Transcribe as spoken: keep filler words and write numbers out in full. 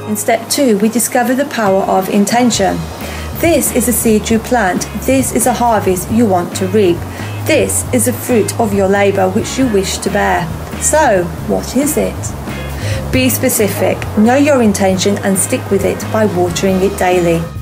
In step two, we discover the power of intention. This is a seed you plant. This is a harvest you want to reap. This is a fruit of your labour which you wish to bear. So, what is it? Be specific, know your intention and stick with it by watering it daily.